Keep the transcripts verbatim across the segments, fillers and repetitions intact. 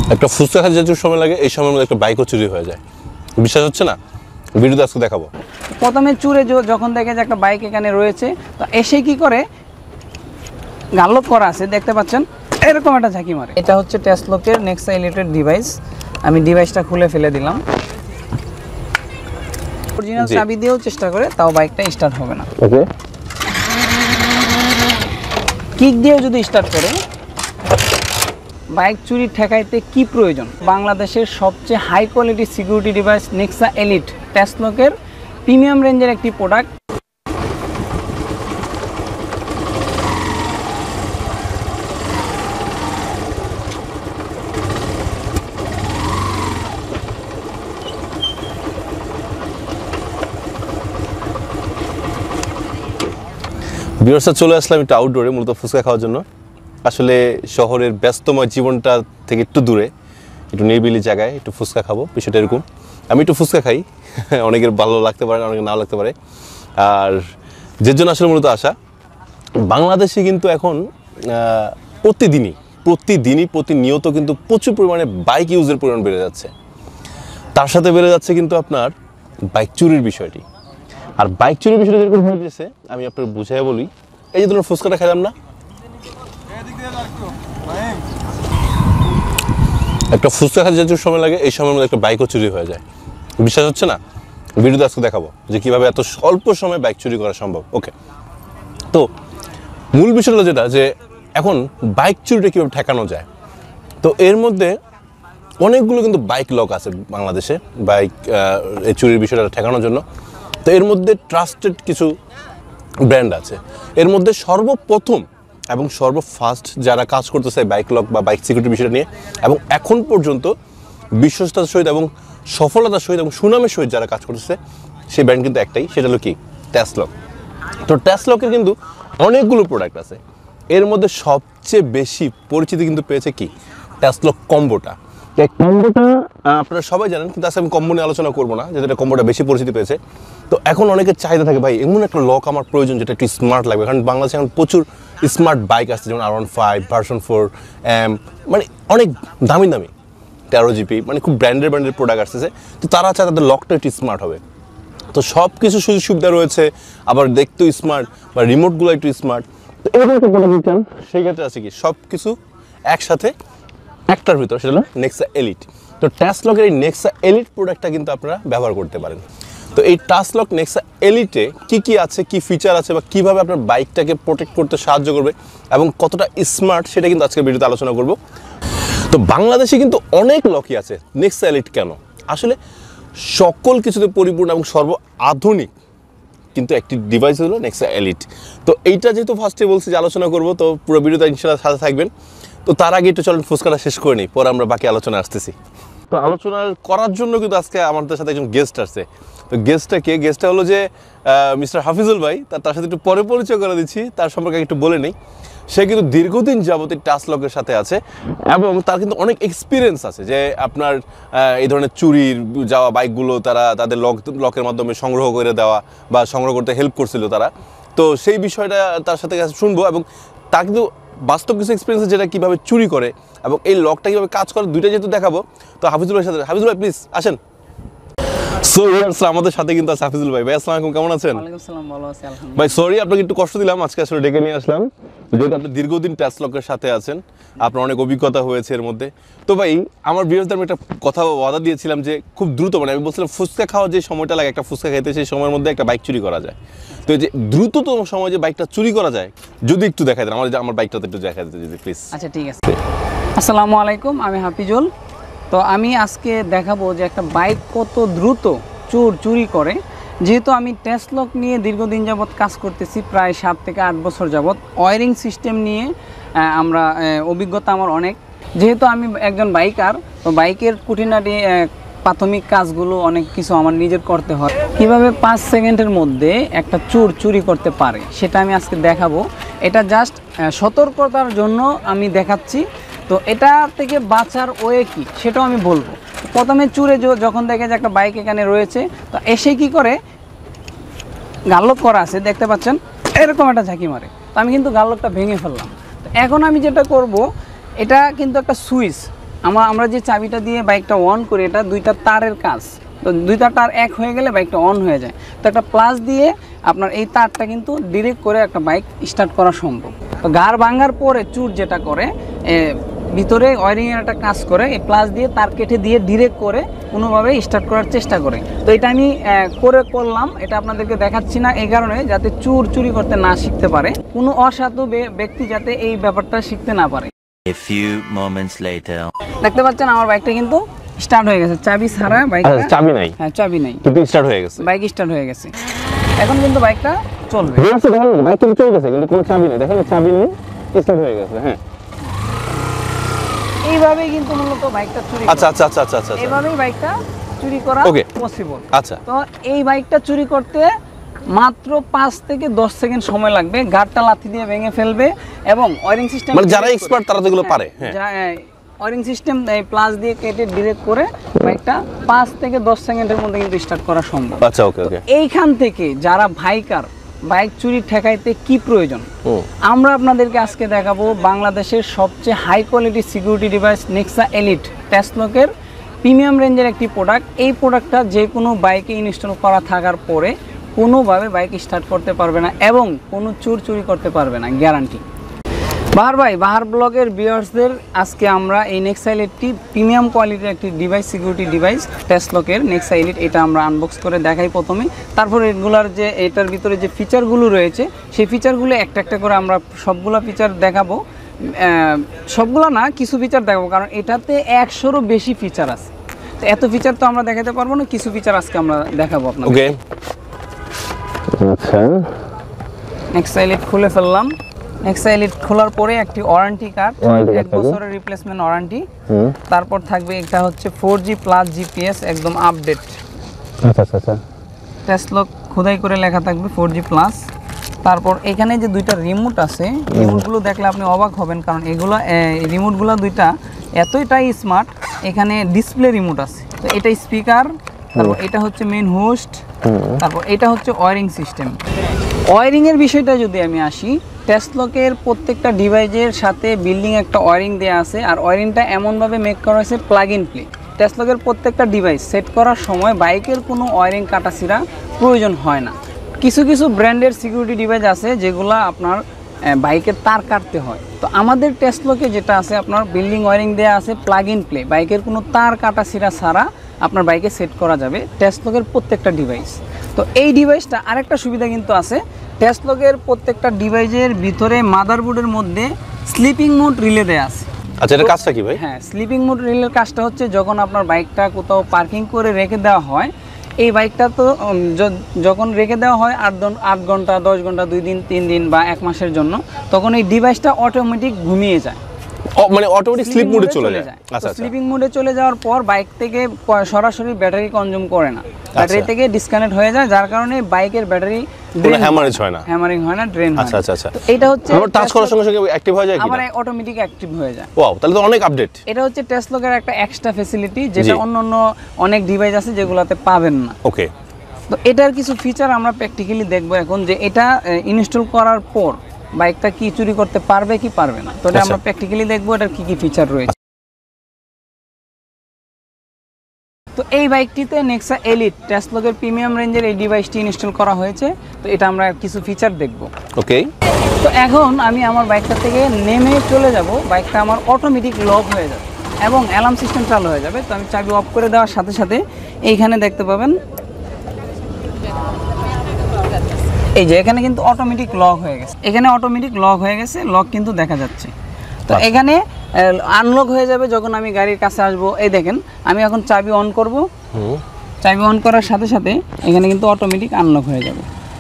একটা ফুচকা খেতে যেটুকু সময় লাগে এই সময়ের মধ্যে একটা বাইকও চুরি হয়ে যায়। বিশ্বাস হচ্ছে না? ভিডিওতে আজকে দেখাবো। প্রথমে চুরে যখন দেখে যে একটা বাইক এখানে রয়েছে, তো এসে কি করে গাল্লক করা আছে দেখতে পাচ্ছেন, এরকম একটা ঝাঁকি মারে। এটা হচ্ছে টেসলকের নেক্সা এলিটেড ডিভাইস। আমি ডিভাইসটা খুলে ফেলে দিলাম। অরিজিনাল চাবি দিয়েও চেষ্টা করে তাও বাইকটা স্টার্ট হবে না। ওকে, কিক দিয়েও যদি স্টার্ট করে, বাইক চুরি ঠেকাইতে কি প্রয়োজন? বাংলাদেশের সবচেয়ে high quality security device Nexa Elite টেসলকের প্রিমিয়াম রেঞ্জের একটি প্রোডাক্ট। ভিউয়ার্সরা, চলে আসলাম একটু আউটডোরে মূলত ফুচকা খাওয়ার জন্য। আসলে শহরের ব্যস্তময় জীবনটা থেকে একটু দূরে, একটু নিরিবিলি জায়গায় একটু ফুচকা খাবো, বিষয়টা এরকম। আমি একটু ফুচকা খাই, অনেকের ভালো লাগতে পারে, অনেকের নাও লাগতে পারে। আর যে জন্য আসলে মূলত আসা, বাংলাদেশে কিন্তু এখন প্রতিদিনই প্রতিদিনই প্রতিনিয়ত কিন্তু প্রচুর পরিমাণে বাইক ইউজের পরিমাণ বেড়ে যাচ্ছে। তার সাথে বেড়ে যাচ্ছে কিন্তু আপনার বাইক চুরির বিষয়টি। আর বাইক চুরির বিষয়টা যেরকম হয়ে গেছে, আমি আপনাকে বুঝাই বলি। এই যে তোমার ফুচকাটা খেলাম না, একটা ফুচকা খেতে যেটুকু সময় লাগে এই সময়ের মধ্যে একটা বাইকও চুরি হয়ে যায়। বিশ্বাস হচ্ছে না? ভিডিওতে আজকে দেখাবো যে কীভাবে এত স্বল্প সময়ে বাইক চুরি করা সম্ভব। ওকে, তো মূল বিষয় হলো যেটা, যে এখন বাইক চুরিটা কীভাবে ঠেকানো যায়। তো এর মধ্যে অনেকগুলো কিন্তু বাইক লক আছে বাংলাদেশে, বাইক এই চুরির বিষয়টা ঠেকানোর জন্য। তো এর মধ্যে ট্রাস্টেড কিছু ব্র্যান্ড আছে। এর মধ্যে সর্বপ্রথম এবং সর্বফার্স্ট যারা কাজ করতেছে বাইক লক বা বাইক সিকিউরিটি বিষয়টা নিয়ে, এবং এখন পর্যন্ত বিশ্বস্ততার সহিত এবং সফলতার সহিত এবং সুনামের সহিত যারা কাজ করতেছে, সেই ব্র্যান্ড কিন্তু একটাই, সেটা হলো কি? টেসলক। তো টেসলকের কিন্তু অনেকগুলো প্রোডাক্ট আছে। এর মধ্যে সবচেয়ে বেশি পরিচিতি কিন্তু পেয়েছে কি? টেসলক কম্বোটা। এই কম্বোটা আপনারা সবাই জানেন, কিন্তু আজকে আমি কম্বো নিয়ে আলোচনা করবো না, যেটা কম্বোটা বেশি পরিচিতি পেয়েছে। তো এখন অনেকের চাহিদা থাকে, ভাই এমন একটা লক আমার প্রয়োজন যেটা একটু স্মার্ট লাগবে। কারণ বাংলাদেশে এখন প্রচুর স্মার্ট বাইক আসছে, যেমন R one five, version four, M, মানে অনেক দামি দামি তেরো জিপি, মানে খুব ব্র্যান্ডেড ব্র্যান্ডেড প্রোডাক্ট আসতেছে। তো তারা চায় তাদের লকটা একটু স্মার্ট হবে। তো সব কিছু সুযোগ সুবিধা রয়েছে, আবার দেখতেও স্মার্ট, বা রিমোটগুলো একটু স্মার্ট। তো এরকম একটা প্রোডাক্ট চান, সেই ক্ষেত্রে আছে কি সব কিছু একসাথে একটার ভিতর, সেটা হলো নেক্সা এলিট। তো টেসলকের এই নেক্সা এলিট প্রোডাক্টটা কিন্তু আপনারা ব্যবহার করতে পারেন। তো এই টেসলক নেক্সা এলিটে কি কি আছে, কি ফিচার আছে, বা কিভাবে আপনার বাইকটাকে প্রোটেক্ট করতে সাহায্য করবে এবং কতটা স্মার্ট, সেটা কিন্তু আজকের ভিডিওতে আলোচনা করব। তো বাংলাদেশে কিন্তু অনেক লকই আছে। নেক্সা এলিট কেন? আসলে সকল কিছুতে পরিপূর্ণ এবং সর্ব আধুনিক কিন্তু একটি ডিভাইস হলো নেক্সা এলিট। তো এইটা যেহেতু ফার্স্টে বলছি যে আলোচনা করব, তো পুরো ভিডিওতে ইনশাআল্লাহ সাথে থাকবেন। তো তার আগে একটু চলেন ফুচকাটা শেষ করে নিই, পরে আমরা বাকি আলোচনা আসতেছি। তো আলোচনা করার জন্য কিন্তু আজকে আমাদের সাথে একজন গেস্ট আসছে। তো গেস্টটা কে? গেস্টটা হলো যে মিস্টার হাফিজুল ভাই। তার তার সাথে একটু পরে পরিচয় করে দিচ্ছি, তার সম্পর্কে একটু বলে নেই। সে কিন্তু দীর্ঘদিন যাবত টেসলকের সাথে আছে এবং তার কিন্তু অনেক এক্সপিরিয়েন্স আছে, যে আপনার এই ধরনের চুরির যাওয়া বাইকগুলো তারা তাদের লক লকের মাধ্যমে সংগ্রহ করে দেওয়া বা সংগ্রহ করতে হেল্প করছিল তারা। তো সেই বিষয়টা তার সাথে শুনবো, এবং তার কিন্তু বাস্তব কিছু এক্সপিরিয়েন্স, যেটা কীভাবে চুরি করে এবং এই লকটা কীভাবে কাজ করে, দুইটা যেহেতু দেখাবো। তো হাফিজুল ভাইয়ের সাথে, হাফিজুল ভাই প্লিজ আসেন। সো আমাদের সাথে কিন্তু আছে হাফিজুল ভাই। ভাই আসসালামু আলাইকুম, কেমন আছেন? ওয়ালাইকুম আসসালাম, ভালো আছি আলহামদুলিল্লাহ। ভাই সরি আপনাকে একটু কষ্ট দিলাম, আজকে আসলে ডেকে নিয়ে আসলাম, যেহেতু আপনি দীর্ঘদিন টেসলকের সাথে আছেন, আপনার অনেক অভিজ্ঞতা হয়েছে এর মধ্যে। তো ভাই আমার ভিউয়ারদের আমি একটা কথা ওয়াদা দিয়েছিলাম যে খুব দ্রুত, মানে আমি বলছিলাম ফুচকা খাওয়ার যে সময়টা লাগে একটা ফুচকা খাইতে, সেই সময়ের মধ্যে একটা বাইক চুরি করা যায়। তো এই যে দ্রুততম সময় যে বাইকটা চুরি করা যায়, যদি একটু দেখাই দেন আমার, আমার বাইকটাতে একটু দেখাই দিতে যদি প্লিজ। আচ্ছা ঠিক আছে। আসসালামু আলাইকুম, আমি হাফিজুল। তো আমি আজকে দেখাবো যে একটা বাইক কত দ্রুত চোর চুরি করে। যেহেতু আমি টেসলক নিয়ে দীর্ঘদিন যাবৎ কাজ করতেছি, প্রায় সাত থেকে আট বছর যাবৎ ওয়্যারিং সিস্টেম নিয়ে আমরা অভিজ্ঞতা আমার অনেক। যেহেতু আমি একজন বাইকার, তো বাইকের খুঁটিনাটি প্রাথমিক কাজগুলো অনেক কিছু আমার নিজের করতে হয়। কিভাবে পাঁচ সেকেন্ডের মধ্যে একটা চোর চুরি করতে পারে সেটা আমি আজকে দেখাবো। এটা জাস্ট সতর্কতার জন্য আমি দেখাচ্ছি। তো এটা থেকে বাঁচার ওয়ে কি সেটাও আমি বলবো। প্রথমে চুরে যখন দেখে যে একটা বাইক এখানে রয়েছে, তো এসে কি করে গাল্লক করা আছে দেখতে পাচ্ছেন, এরকম একটা ঝাঁকি মারে। তো আমি কিন্তু গাল্লকটা ভেঙে ফেললাম। তো এখন আমি যেটা করব, এটা কিন্তু একটা সুইচ, আমরা আমরা যে চাবিটা দিয়ে বাইকটা অন করি এটা দুইটা তারের কাজ, তো দুইটা তার এক হয়ে গেলে বাইকটা অন হয়ে যায়। তো একটা প্লাস দিয়ে আপনার এই তারটা কিন্তু ডিরেক্ট করে একটা বাইক স্টার্ট করা সম্ভব। তো গাড় ভাঙার পরে চুর যেটা করে ভিতরে ওয়ারিংয়ের একটা কাজ করে, এই প্লাস দিয়ে তার কেটে দিয়ে ডিরেক্ট করে কোনোভাবে স্টার্ট করার চেষ্টা করে। তো এটা আমি করে করলাম, এটা আপনাদেরকে দেখাচ্ছি না এই কারণে যাতে চুর চুরি করতে না শিখতে পারে, কোনো অসাধু ব্যক্তি যাতে এই ব্যাপারটা শিখতে না পারে। A few moments later. দেখতে পাচ্ছেন আমার বাইকটা কিন্তু স্টার্ট হয়ে গেছে, চাবি ছাড়া বাইকটা। চাবি নাই? হ্যাঁ চাবি নাই, কিন্তু স্টার্ট হয়ে গেছে, বাইক স্টার্ট হয়ে গেছে। এখন কিন্তু বাইকটা চলবে। বাইক কিন্তু চলে গেছে কিন্তু কোনো চাবি নেই, দেখেন চাবি নেই, স্টার্ট হয়ে গেছে। হ্যাঁ এইভাবেই কিন্তু মূলত বাইকটা চুরি। আচ্ছা আচ্ছা আচ্ছা আচ্ছা আচ্ছা এইভাবেই বাইকটা চুরি করা পসিবল। আচ্ছা, তো এই বাইকটা চুরি করতে মাত্র পাঁচ থেকে দশ সেকেন্ড সময় লাগবে। গাড়টা লাথি দিয়ে ভেঙে ফেলবে এবং ওয়ারিং সিস্টেম, মানে যারা এক্সপার্ট তারা তো এগুলো পারে। হ্যাঁ ওয়ারিং সিস্টেম এই প্লাস দিয়ে কেটে ডিরেক্ট করে বাইকটা পাঁচ থেকে দশ সেকেন্ডের মধ্যে কিন্তু স্টার্ট করা সম্ভব। আচ্ছা ওকে ওকে। এইখান থেকে যারা ভাইকার বাইক চুরি ঠেকাইতে কি প্রয়োজন আমরা আপনাদেরকে আজকে দেখাবো। বাংলাদেশের সবচেয়ে high quality security device Nexa Elite টেসলকের প্রিমিয়াম রেঞ্জের একটি প্রোডাক্ট। এই প্রোডাক্টটা যে কোনো বাইকে ইনস্টল করা থাকার পরে কোনোভাবে বাইক স্টার্ট করতে পারবে না এবং কোনো চুর চুরি করতে পারবে না, গ্যারান্টি। বাহার ভাই, বাহার ব্লগের ভিউয়ার্সদের আজকে আমরা এই নেক্সা এলিটটি প্রিমিয়াম কোয়ালিটির একটি ডিভাইস, সিকিউরিটি ডিভাইস টেসলকের নেক্সা এলিট, এটা আমরা আনবক্স করে দেখাই প্রথমে। তারপর এগুলার যে এটার ভিতরে যে ফিচারগুলো রয়েছে সেই ফিচারগুলো একটা একটা করে আমরা সবগুলো ফিচার দেখাবো। সবগুলো না, কিছু ফিচার দেখাবো, কারণ এটাতে একশোরও বেশি ফিচার আছে। তো এত ফিচার তো আমরা দেখাতে পারবো না, কিছু ফিচার আজকে আমরা দেখাবো আপনাদের। ওকে আচ্ছা, নেক্সা এলিট খুলে ফেললাম। নেক্সা এলিট খোলার পরে একটি ওয়ারেন্টি কার্ড, এক বছরের রিপ্লেসমেন্ট ওয়ারেন্টি। তারপর থাকবে এটা হচ্ছে ফোর জি প্লাস জিপিএস একদম আপডেট। আচ্ছা আচ্ছা আচ্ছা, টেসলক খোদাই করে লেখা থাকবে ফোর জি প্লাস। তারপর এখানে যে দুইটা রিমোট আছে, রিমোটগুলো দেখলে আপনি অবাক হবেন, কারণ এগুলো রিমোটগুলো দুইটা এতটাই স্মার্ট। এখানে ডিসপ্লে রিমোট আছে, তো এটা স্পিকার, তারপর এটা হচ্ছে মেইন হোস্ট, তারপর এটা হচ্ছে ওয়ারিং সিস্টেম। ওয়ারিংয়ের বিষয়টা যদি আমি আসি, টেসলকের প্রত্যেকটা ডিভাইসের সাথে বিল্ডিং একটা ওয়ারিং দেওয়া আছে, আর ওয়ারিংটা এমনভাবে মেক করা হয়েছে প্লাগ ইন প্লে। টেসলকের প্রত্যেকটা ডিভাইস সেট করার সময় বাইকের কোনো ওয়ারিং কাটাছিড়া প্রয়োজন হয় না। কিছু কিছু ব্র্যান্ডের সিকিউরিটি ডিভাইস আছে যেগুলো আপনার বাইকের তার কাটতে হয়, তো আমাদের টেসলকে যেটা আছে আপনার বিল্ডিং ওয়ারিং দেওয়া আছে প্লাগ ইন প্লে, বাইকের কোনো তার কাটাছিড়া ছাড়া আপনার বাইকে সেট করা যাবে টেসলকের প্রত্যেকটা ডিভাইস। তো এই ডিভাইসটা আরেকটা সুবিধা কিন্তু আছে, টেসলকের প্রত্যেকটা ডিভাইসের ভিতরে মাদারবোর্ডের মধ্যে স্লিপিং মোড রিলে দেয়া আছে। আচ্ছা, এর কাজটা কি ভাই? হ্যাঁ, স্লিপিং মোড রিলের কাজটা হচ্ছে যখন আপনার বাইকটা কোথাও পার্কিং করে রেখে দেওয়া হয়, এই বাইকটা তো যখন রেখে দেওয়া হয় আট আট ঘন্টা দশ ঘন্টা দুই দিন তিন দিন বা এক মাসের জন্য, তখন এই ডিভাইসটা অটোমেটিক ঘুমিয়ে যায়, মানে অটোমেটিক স্লিপ মোডে চলে যায়। আচ্ছা, স্লিপিং মোডে চলে যাওয়ার পর বাইক থেকে সরাসরি ব্যাটারি কনজিউম করে না, ব্যাটারি থেকে ডিসকানেক্ট হয়ে যায়, যার কারণে বাইকের ব্যাটারি কোনো হ্যামারেজ হয় না, হ্যামারিং হয় না, ড্রেন হয়। আচ্ছা আচ্ছা আচ্ছা, এটা হচ্ছে আবার টাচ করার সঙ্গে সঙ্গে অ্যাক্টিভ হয়ে যায় কি? আবার অটোমেটিক অ্যাক্টিভ হয়ে যায়। ওয়াও, তাহলে তো অনেক আপডেট। এটা হচ্ছে টেসলকের একটা এক্সট্রা ফ্যাসিলিটি, যেটা অন্যান্য অনেক ডিভাইস আছে যেগুলোতে পাবেন না। ওকে, তো এটার কিছু ফিচার আমরা প্র্যাকটিক্যালি দেখবো এখন, যে এটা ইনস্টল করার পর বাইকটা কি চুরি করতে পারবে কি পারবে না, তো এটা আমরা প্র্যাকটিক্যালি দেখবো এটার কি কি ফিচার রয়েছে। তো এই বাইকটিতে নেক্সা এলিট টেসলকের প্রিমিয়াম রেঞ্জের এই ডিভাইসটি ইনস্টল করা হয়েছে, তো এটা আমরা কিছু ফিচার দেখব। ওকে, তো এখন আমি আমার বাইকটা থেকে নেমে চলে যাব, বাইকটা আমার অটোমেটিক লক হয়ে যাবে এবং অ্যালার্ম সিস্টেম চালু হয়ে যাবে। তো আমি চাবি অফ করে দেওয়ার সাথে সাথে এইখানে দেখতে পাবেন, এই যে এখানে কিন্তু অটোমেটিক লক হয়ে গেছে, এখানে অটোমেটিক লক হয়ে গেছে, লক কিন্তু দেখা যাচ্ছে। তো এখানে আনলক হয়ে যাবে যখন আমি গাড়ির কাছে আসবো। এই দেখেন, আমি এখন চাবি অন করব, চাবি অন করার সাথে সাথে এখানে কিন্তু অটোমেটিক আনলক হয়ে যাবে।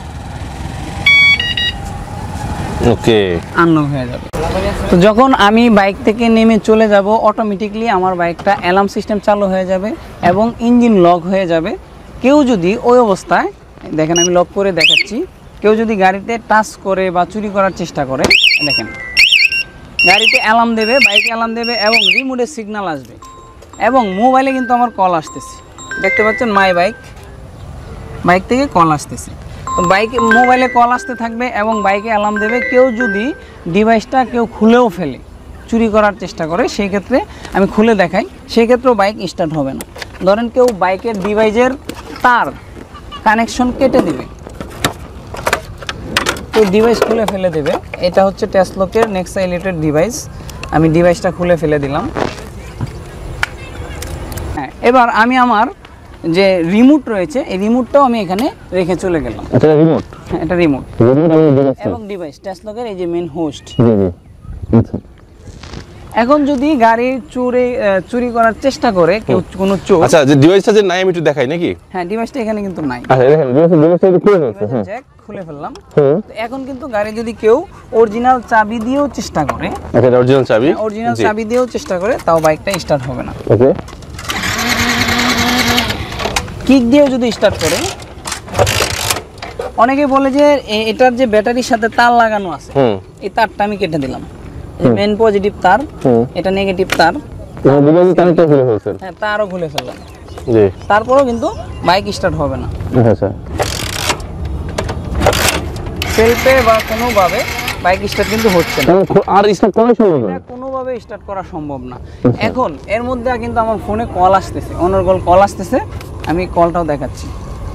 ওকে, আনলক হয়ে যাবে। তো যখন আমি বাইক থেকে নেমে চলে যাব, অটোমেটিকলি আমার বাইকটা অ্যালার্ম সিস্টেম চালু হয়ে যাবে এবং ইঞ্জিন লক হয়ে যাবে। কেউ যদি ওই অবস্থায়, দেখেন আমি লক করে দেখাচ্ছি, কেউ যদি গাড়িতে টাচ করে বা চুরি করার চেষ্টা করে, দেখেন গাড়িতে অ্যালার্ম দেবে, বাইকে অ্যালার্ম দেবে এবং রিমোটে সিগন্যাল আসবে এবং মোবাইলে কিন্তু আমার কল আসতেছে, দেখতে পাচ্ছেন মাই বাইক, বাইক থেকে কল আসতেছে। তো বাইকে মোবাইলে কল আসতে থাকবে এবং বাইকে অ্যালার্ম দেবে। কেউ যদি ডিভাইসটা কেউ খুলেও ফেলে, চুরি করার চেষ্টা করে সেই ক্ষেত্রে আমি খুলে দেখাই, সেই ক্ষেত্রেও বাইক স্টার্ট হবে না। ধরেন কেউ বাইকের ডিভাইসের তার কানেকশন কেটে দেবে, তো ডিভাইস খুলে ফেলে দেবে। এটা হচ্ছে টেসলকের নেক্সা এলিটের ডিভাইস, আমি ডিভাইসটা খুলে ফেলে দিলাম। হ্যাঁ, এবার আমি আমার যে রিমোট রয়েছে এই রিমোটটাও আমি এখানে রেখে চলে গেলাম। এটা রিমোট, হ্যাঁ এটা রিমোট রিমোট আমি দেখাচ্ছি এবং ডিভাইস টেসলকের এই যে মেন হোস্ট। জি জি আচ্ছা। এখন যদি গাড়ি চুরি চুরি করার চেষ্টা করে কেউ, কোনো চোর, আচ্ছা যে ডিভাইসটা যে নাই আমি একটু দেখাই নাকি? হ্যাঁ ডিভাইসটা এখানে কিন্তু নাই। আচ্ছা দেখেন ডিভাইসটা ডিভাইসটা একটু খুলে ফেলছে। হ্যাঁ জ্যাক খুলে ফেললাম। হুম তো এখন কিন্তু গাড়ি যদি কেউ অরিজিনাল চাবি দিয়েও চেষ্টা করে, আচ্ছা এটা অরিজিনাল চাবি, অরিজিনাল চাবি দিয়েও চেষ্টা করে, তাও বাইকটা স্টার্ট হবে না। ওকে কিক দিয়েও যদি স্টার্ট করে, অনেকে বলে যে এ- এটার যে ব্যাটারির সাথে তার লাগানো আছে, হুম এই তারটা আমি কেটে দিলাম। মেন পজিটিভ তার, হুম এটা নেগেটিভ তার, এটা ডিভাইসে কানেক্ট করে ফেলছেন। হ্যাঁ তারও খুলে ফেললাম, জি তারপরেও কিন্তু বাইক স্টার্ট হবে না। আচ্ছা আচ্ছা সেলফে বা কোনোভাবে বাইক স্টার্ট কিন্তু হচ্ছে না, তাহলে আর স্টার্ট করা সম্ভব না। এটা কোনোভাবে স্টার্ট করা সম্ভব না। এখন এর মধ্যে কিন্তু আমার ফোনে কল আসতেছে, অনর্গল কল আসতেছে, আমি কলটাও দেখাচ্ছি।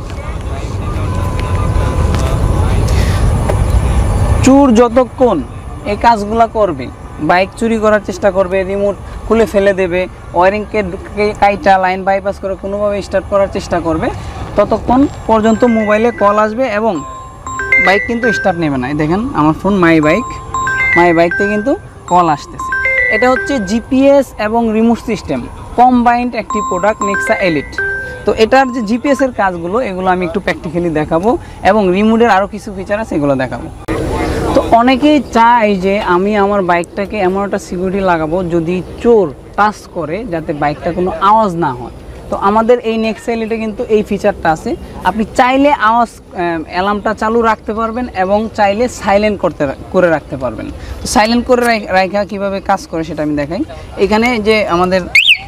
চোর যতক্ষণ এই কাজগুলা করবে, বাইক চুরি করার চেষ্টা করবে, রিমোট খুলে ফেলে দেবে, ওয়ারিংকে কাইটা লাইন বাইপাস করে কোনোভাবে স্টার্ট করার চেষ্টা করবে, ততক্ষণ পর্যন্ত মোবাইলে কল আসবে এবং বাইক কিন্তু স্টার্ট নেবে না। এই দেখেন আমার phone my bike, my bike থেকে কিন্তু কল আসতেছে। এটা হচ্ছে জিপিএস এবং রিমোট সিস্টেম কম্বাইন্ড একটি প্রোডাক্ট নেক্সা এলিট। তো এটার যে জিপিএস এর কাজগুলো এগুলো আমি একটু প্র্যাকটিক্যালি দেখাবো এবং রিমোটের আরও কিছু ফিচার আছে এগুলো দেখাবো। তো অনেকেই চায় যে আমি আমার বাইকটাকে এমন একটা সিকিউরিটি লাগাবো যদি চোর টাচ করে যাতে বাইকটা কোনো আওয়াজ না হয়। তো আমাদের এই নেক্সা এলিটে কিন্তু এই ফিচারটা আছে, আপনি চাইলে আওয়াজ অ্যালার্মটা চালু রাখতে পারবেন এবং চাইলে সাইলেন্ট করতে করে রাখতে পারবেন। তো সাইলেন্ট করে রাখা কীভাবে কাজ করে সেটা আমি দেখাই। এখানে যে আমাদের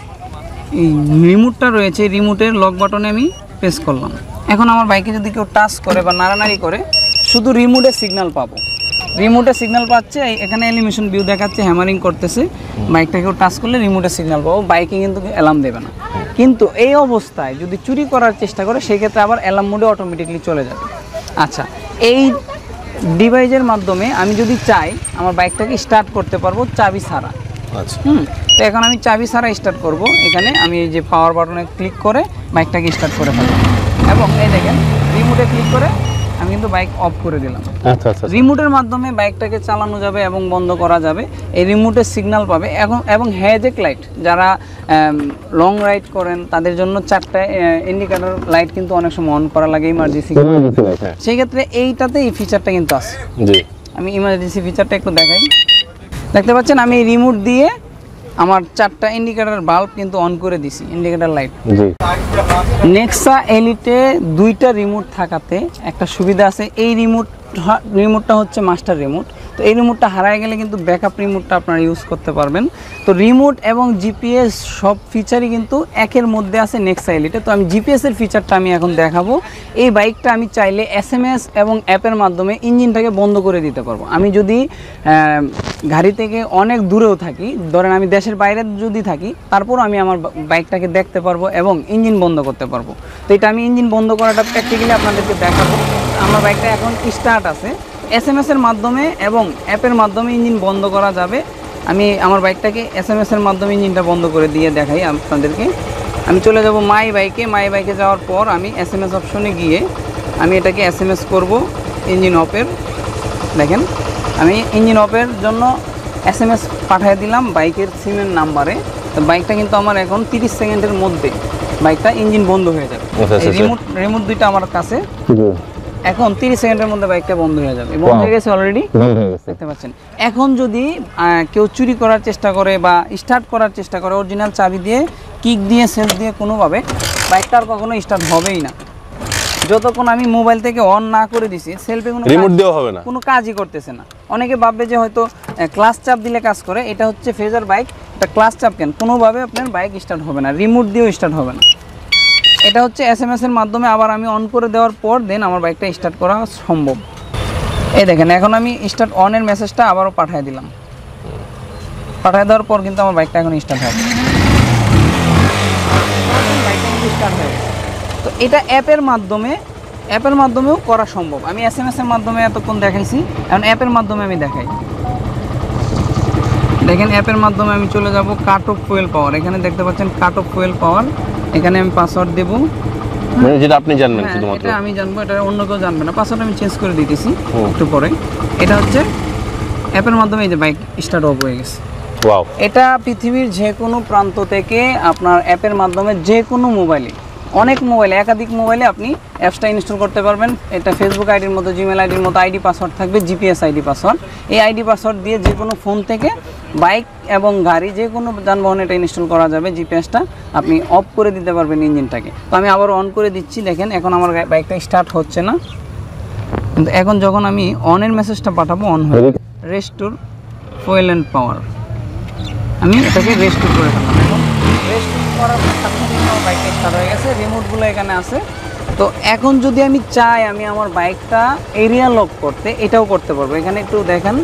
এই রিমোটটা রয়েছে, রিমোটের লক বাটনে আমি প্রেস করলাম। এখন আমার বাইকে যদি কেউ টাচ করে বা নাড়ানাড়ি করে শুধু রিমোটে সিগন্যাল পাবো, রিমোটে সিগন্যাল পাচ্ছে, এখানে অ্যানিমেশন ভিউ দেখাচ্ছে, হ্যামারিং করতেছে, বাইকটা কেউ টাচ করলে রিমোটে সিগন্যাল পাবো, বাইকে কিন্তু অ্যালার্ম দেবে না। কিন্তু এই অবস্থায় যদি চুরি করার চেষ্টা করে সেক্ষেত্রে আবার অ্যালার্ম মোডে অটোমেটিকলি চলে যাবে। আচ্ছা, এই ডিভাইসের মাধ্যমে আমি যদি চাই আমার বাইকটাকে স্টার্ট করতে পারবো চাবি ছাড়া। আচ্ছা হুম তো এখন আমি চাবি ছাড়া স্টার্ট করব। এখানে আমি এই যে পাওয়ার বাটনে ক্লিক করে বাইকটাকে স্টার্ট করে ফেলবো এবং এই দেখেন রিমোটে ক্লিক করে আমি কিন্তু বাইক অফ করে দিলাম। আচ্ছা আচ্ছা রিমোটের মাধ্যমে বাইকটাকে চালানো যাবে এবং বন্ধ করা যাবে, এই রিমোটের সিগন্যাল পাবে এখন। এবং হ্যাজেক লাইট যারা লং রাইড করেন তাদের জন্য চারটা ইন্ডিকেটর লাইট কিন্তু অনেক সময় অন করা লাগে ইমার্জেন্সি, সেই ক্ষেত্রে এইটাতে এই ফিচারটা কিন্তু আছে। জি আমি ইমার্জেন্সি ফিচারটা একটু দেখাই। দেখতে পাচ্ছেন আমি রিমোট দিয়ে আমার চারটা ইন্ডিকেটর বাল্ব কিন্তু অন করে দিছি, ইন্ডিকেটর লাইট। জি নেক্সা এলিটে দুইটা রিমোট থাকাতে একটা সুবিধা আছে, এই রিমোট রিমোটটা হচ্ছে মাস্টার রিমোট। তো এই রিমোটটা হারায় গেলে কিন্তু ব্যাকআপ রিমোটটা আপনারা ইউজ করতে পারবেন। তো রিমোট এবং জিপিএস সব ফিচারই কিন্তু একের মধ্যে আছে নেক্সা এলিটে। তো আমি জিপিএস এর ফিচারটা আমি এখন দেখাবো। এই বাইকটা আমি চাইলে এসএমএস এবং অ্যাপের মাধ্যমে ইঞ্জিনটাকে বন্ধ করে দিতে পারবো। আমি যদি গাড়ি থেকে অনেক দূরেও থাকি, ধরেন আমি দেশের বাইরে যদি থাকি, তারপর আমি আমার বাইকটাকে দেখতে পারবো এবং ইঞ্জিন বন্ধ করতে পারবো। তো এটা আমি ইঞ্জিন বন্ধ করাটা প্র্যাকটিক্যালি আপনাদেরকে দেখাবো। আমার বাইকটা এখন স্টার্ট আছে, এসএমএস এর মাধ্যমে এবং অ্যাপের মাধ্যমে ইঞ্জিন বন্ধ করা যাবে। আমি আমার বাইকটাকে এসএমএস এর মাধ্যমে ইঞ্জিনটা বন্ধ করে দিয়ে দেখাই আপনাদেরকে। আমি চলে যাব মাই বাইকে, মাই বাইকে যাওয়ার পর আমি এসএমএস অপশনে গিয়ে আমি এটাকে এসএমএস করব ইঞ্জিন অফের। দেখেন আমি ইঞ্জিন অফের জন্য এসএমএস পাঠিয়ে দিলাম বাইকের সিমের নাম্বারে। তো বাইকটা কিন্তু আমার এখন তিরিশ সেকেন্ডের মধ্যে বাইকটা ইঞ্জিন বন্ধ হয়ে যাবে। রিমোট রিমোট দুইটা আমার কাছে, এখন তিরিশ সেকেন্ডের মধ্যে বাইকটা বন্ধ হয়ে যাবে। বন্ধ হয়ে গেছে অলরেডি, দেখতে পাচ্ছেন। এখন যদি কেউ চুরি করার চেষ্টা করে বা স্টার্ট করার চেষ্টা করে অরিজিনাল চাবি দিয়ে, কিক দিয়ে, সেলফ দিয়ে, কোনোভাবে বাইকটা আর কখনো স্টার্ট হবেই না যতক্ষণ আমি মোবাইল থেকে অন না করে দিছি। সেলফে কোনো রিমোট দেওয়া হবে না, কোনো কাজই করতেছে না। অনেকে ভাববে যে হয়তো ক্লাচ চাপ দিলে কাজ করে, এটা হচ্ছে ফেজার বাইক, এটা ক্লাচ চাপ কেন, কোনোভাবে আপনার বাইক স্টার্ট হবে না, রিমোট দিয়েও স্টার্ট হবে না। এটা হচ্ছে এসএমএস এর মাধ্যমে আবার আমি অন করে দেওয়ার পর দেন আমার বাইকটা স্টার্ট করা সম্ভব। এই দেখেন এখন আমি স্টার্ট অনের মেসেজটা আবারও পাঠিয়ে দিলাম। পাঠিয়ে দেওয়ার পর কিন্তু আমার বাইকটা এখন স্টার্ট হবে। বাইকটা কিন্তু স্টার্ট হয়ে গেছে। তো এটা অ্যাপের মাধ্যমে অ্যাপের মাধ্যমেও করা সম্ভব। আমি এস এম এস এর মাধ্যমে এতক্ষণ দেখাইছি, এখন অ্যাপের মাধ্যমে আমি দেখাই। দেখেন অ্যাপের মাধ্যমে আমি চলে যাব কাট অফ ফুয়েল পাওয়ার। এখানে দেখতে পাচ্ছেন কাট অফ ফুয়েল পাওয়ার। এখানে আমি পাসওয়ার্ড দেবো, মানে যেটা আপনি জানবেন শুধুমাত্র। এটা আমি জানবো, এটা অন্য কেউ জানবে না। পাসওয়ার্ড আমি চেঞ্জ করে দিতেছি একটু পরে। এটা হচ্ছে অ্যাপের মাধ্যমে এই যে বাইক স্টার্ট অফ হয়ে গেছে। ওয়াও, এটা পৃথিবীর যে কোনো প্রান্ত থেকে আপনার অ্যাপের মাধ্যমে যে কোনো মোবাইলে, অনেক মোবাইলে, একাধিক মোবাইলে আপনি অ্যাপসটা ইনস্টল করতে পারবেন। এটা ফেসবুক আইডির মতো, জিমেল আইডির মতো আইডি পাসওয়ার্ড থাকবে, জিপিএস আইডি পাসওয়ার্ড। এই আইডি পাসওয়ার্ড দিয়ে যে কোনো ফোন থেকে বাইক এবং গাড়ি যে কোনো যানবাহনে এটা ইনস্টল করা যাবে। জিপিএসটা আপনি অফ করে দিতে পারবেন ইঞ্জিনটাকে। তো আমি আবার অন করে দিচ্ছি। দেখেন এখন আমার বাইকটা স্টার্ট হচ্ছে না, কিন্তু এখন যখন আমি অনের মেসেজটা পাঠাবো অন হয়ে যাবে। রেস্টোর ফুয়েল অ্যান্ড পাওয়ার, আমি এটাকে রেস্টোর করে ফেললাম। এখন রেস্টোর করার সাথে সাথে আমার বাইকটা স্টার্ট হয়ে গেছে। রিমোটগুলো এখানে আছে। তো এখন যদি আমি চাই আমি আমার বাইকটা এরিয়া লক করতে, এটাও করতে পারবো। এখানে একটু দেখেন,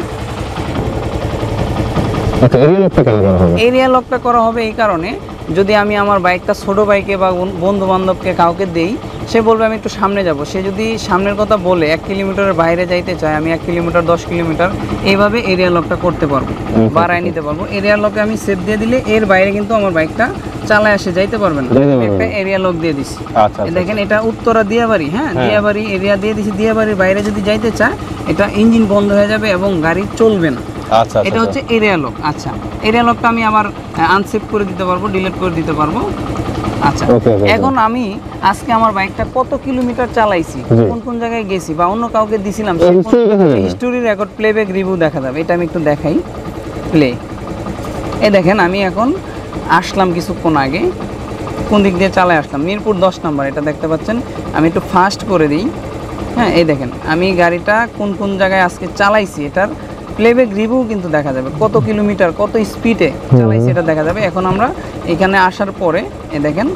এরিয়া লকটা করা হবে এই কারণে, যদি আমি আমার বাইকটা ছোটো বাইকে বা বন্ধু বান্ধবকে কাউকে দেই, সে বলবে আমি একটু সামনে যাব। সে যদি সামনের কথা বলে এক কিলোমিটারের বাইরে যাইতে চায়, আমি এক কিলোমিটার দশ কিলোমিটার এইভাবে এরিয়া লকটা করতে পারবো, বাড়ায় নিতে পারবো। এরিয়া লকে আমি সেভ দিয়ে দিলে এর বাইরে কিন্তু আমার বাইকটা চালায় আসে যাইতে পারবে না। একটা এরিয়া লক দিয়ে দিছি। দেখেন এটা উত্তরা দিয়াবাড়ি, হ্যাঁ দিয়াবাড়ি এরিয়া দিয়ে দিছি। দিয়াবাড়ির বাইরে যদি যাইতে চায়, এটা ইঞ্জিন বন্ধ হয়ে যাবে এবং গাড়ি চলবে না। আচ্ছা, এটা হচ্ছে এরিয়া লক। আচ্ছা, এরিয়া লকটা আমি আবার আনসেভ করে দিতে পারবো, ডিলিট করে দিতে পারবো। আচ্ছা, এখন আমি আজকে আমার বাইকটা কত কিলোমিটার চালাইছি, কোন কোন জায়গায় গেছি বা অন্য কাউকে দিছিলাম, হিস্টোরি রেকর্ড, প্লেব্যাক, রিভিউ দেখা যাবে। এটা আমি একটু দেখাই, প্লে। এই দেখেন আমি এখন আসলাম কিছুক্ষণ আগে, কোন দিক দিয়ে চালায় আসলাম, মিরপুর দশ নাম্বার। এটা দেখতে পাচ্ছেন, আমি একটু ফাস্ট করে দিই। হ্যাঁ, এই দেখেন আমি গাড়িটা কোন কোন জায়গায় আজকে চালাইছি, এটার প্লেব্যাক রিভিউ কিন্তু দেখা যাবে, কত কিলোমিটার কত স্পিডে চালাইছি এটা দেখা যাবে। এখন আমরা এখানে আসার পরে এ দেখেন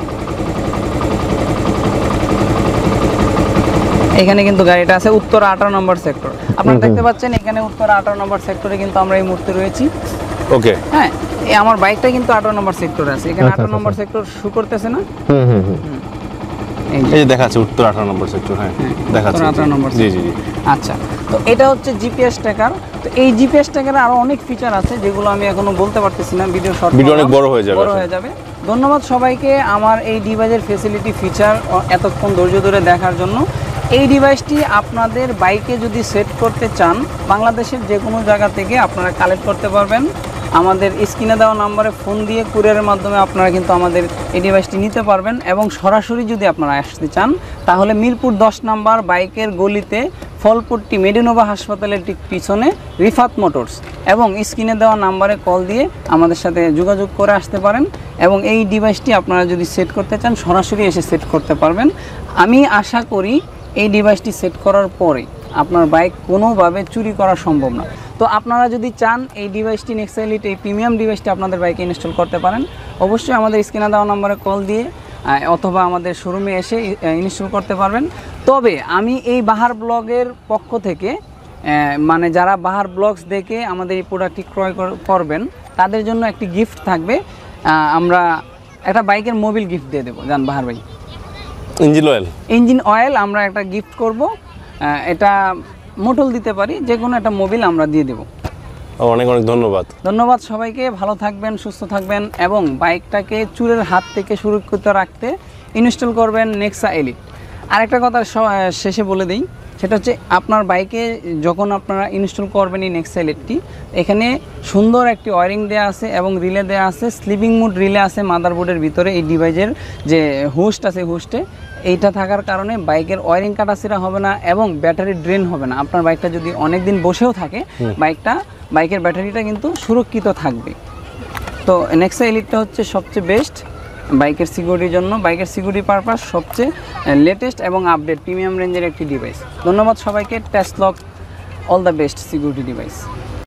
এখানে কিন্তু গাড়িটা আছে উত্তর আঠারো নম্বর সেক্টর। আপনারা দেখতে পাচ্ছেন এখানে উত্তর আঠারো নম্বর সেক্টরে কিন্তু আমরা এই মুহূর্তে রয়েছি। ওকে, হ্যাঁ, এই আমার বাইকটা কিন্তু আঠারো নম্বর সেক্টরে আছে। এখানে আঠারো নম্বর সেক্টর শো করতেছে না? হুম হুম হুম, এই যে দেখাচ্ছে উত্তর আঠারো নম্বর সেক্টর। হ্যাঁ, দেখাচ্ছে আঠারো নম্বর। জি জি জি। আচ্ছা, তো এটা হচ্ছে জিপিএস ট্র্যাকার। তো এই জিপিএস ট্র্যাকারে আরো অনেক ফিচার আছে যেগুলো আমি এখনো বলতে পারতেছি না, ভিডিও শর্ট ভিডিও অনেক বড় হয়ে যাবে বড় হয়ে যাবে। ধন্যবাদ সবাইকে আমার এই ডিভাইসের ফ্যাসিলিটি ফিচার এতক্ষণ ধৈর্য ধরে দেখার জন্য। এই ডিভাইসটি আপনাদের বাইকে যদি সেট করতে চান, বাংলাদেশের যে কোনো জায়গা থেকে আপনারা কালেক্ট করতে পারবেন। আমাদের স্ক্রিনে দেওয়া নম্বরে ফোন দিয়ে কুরিয়ারের মাধ্যমে আপনারা কিন্তু আমাদের এই ডিভাইসটি নিতে পারবেন। এবং সরাসরি যদি আপনারা আসতে চান, তাহলে মিরপুর দশ নাম্বার বাইকের গলিতে ফলপট্টি মেডিনোভা হাসপাতালের ঠিক পিছনে রিফাত মোটরস, এবং স্ক্রিনে দেওয়া নাম্বারে কল দিয়ে আমাদের সাথে যোগাযোগ করে আসতে পারেন। এবং এই ডিভাইসটি আপনারা যদি সেট করতে চান, সরাসরি এসে সেট করতে পারবেন। আমি আশা করি এই ডিভাইসটি সেট করার পরে আপনার বাইক কোনোভাবে চুরি করা সম্ভব না। তো আপনারা যদি চান এই ডিভাইসটি নেক্সা এলিট, এই প্রিমিয়াম ডিভাইসটি আপনাদের বাইকে ইনস্টল করতে পারেন, অবশ্যই আমাদের স্ক্রিনে দেওয়া নম্বরে কল দিয়ে অথবা আমাদের শোরুমে এসে ইনস্টল করতে পারবেন। তবে আমি এই বাহার ব্লগের পক্ষ থেকে, মানে যারা বাহার ব্লগস দেখে আমাদের এই প্রোডাক্টটি ক্রয় করবেন, তাদের জন্য একটি গিফট থাকবে। আমরা একটা বাইকের মোবিল গিফট দিয়ে দেবো। জান বাহার ভাই, ইঞ্জিন অয়েল, ইঞ্জিন অয়েল আমরা একটা গিফট করব। এটা মোটল দিতে পারি, যে কোনো একটা মোবিল আমরা দিয়ে দেবো। অনেক অনেক ধন্যবাদ। ধন্যবাদ সবাইকে, ভালো থাকবেন, সুস্থ থাকবেন এবং বাইকটাকে চুরের হাত থেকে সুরক্ষিত রাখতে ইনস্টল করবেন নেক্সা এলিট। আরেকটা কথা শেষে বলে দিই, সেটা হচ্ছে আপনার বাইকে যখন আপনারা ইনস্টল করবেন এই নেক্সা এলিটটি, এখানে সুন্দর একটি ওয়ারিং দেওয়া আছে এবং রিলে দেওয়া আছে, স্লিপিং মুড রিলে আছে মাদারবোর্ডের ভিতরে। এই ডিভাইসের যে হোস্ট আছে, হোস্টে এইটা থাকার কারণে বাইকের ওয়ারিং কাটাছিরা হবে না এবং ব্যাটারি ড্রেন হবে না। আপনার বাইকটা যদি অনেক দিন বসেও থাকে, বাইকটা বাইকের ব্যাটারিটা কিন্তু সুরক্ষিত থাকবে। তো নেক্সা এলিটটা হচ্ছে সবচেয়ে বেস্ট বাইকের সিকিউরিটির জন্য, বাইকের সিকিউরিটি পারপাস সবচেয়ে লেটেস্ট এবং আপডেট প্রিমিয়াম রেঞ্জের একটি ডিভাইস। ধন্যবাদ সবাইকে। Taslock, all the best security device.